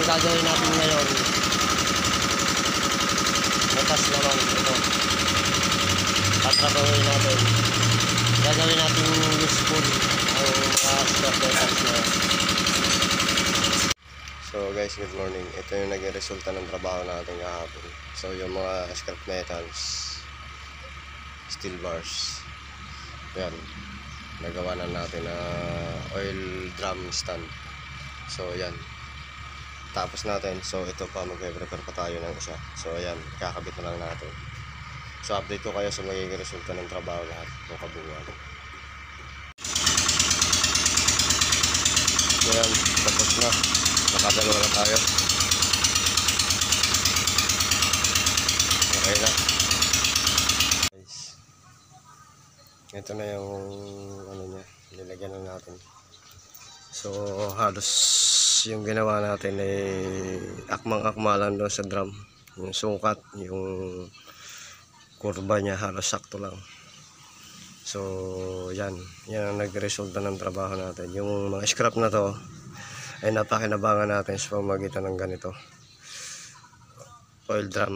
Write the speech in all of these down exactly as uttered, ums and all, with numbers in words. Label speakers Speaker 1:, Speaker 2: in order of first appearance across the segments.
Speaker 1: gagawin natin ngayon, bukas naman ito. Tatrabahuin natin. Gagawin natin useful ang uh, scrap metals na. So guys, good morning. Ito yung naging resulta ng trabaho natin kahapon. So yung mga scrap metals, steel bars, yan, nagawa na natin na uh, oil drum stand. So yan, tapos natin. So ito pa, magpe-prepare pa tayo ng isa. So ayan, kakabit na lang natin. So update ko kayo sa magiging resulta ng trabaho lahat ng kabungan. So yan, tapos na. Nakadalawa na tayo. Okay na. Guys, ito na yung ano niya, nilagyan na natin. So halos yung ginawa natin ay akmang-akma lang doon sa drum. Yung sukat, yung kurba niya halos sakto lang. So yan, yan ang nagresulta ng trabaho natin. Yung mga scrap na to ay napakinabangan natin sa pamamagitan ng ganito oil drum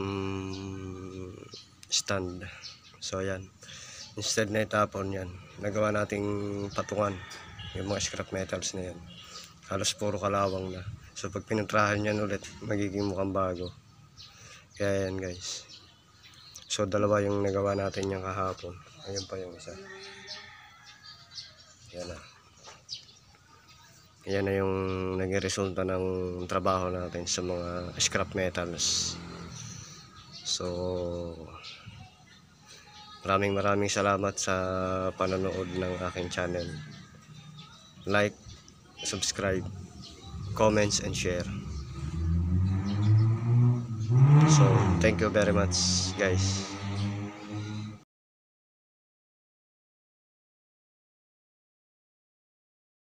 Speaker 1: stand. So yan, instead na itapon, yan nagawa nating patungan yung mga scrap metals na yan. Halos puro kalawang na. So pag pinutrahan yan ulit, magiging mukhang bago. Kaya yan guys. So dalawa yung nagawa natin yung kahapon. Ayun pa yung isa. Yan na. Yan na yung naging resulta ng trabaho natin sa mga scrap metals. So maraming maraming salamat sa panonood ng aking channel. Like, subscribe, comments and share. So thank you very much guys.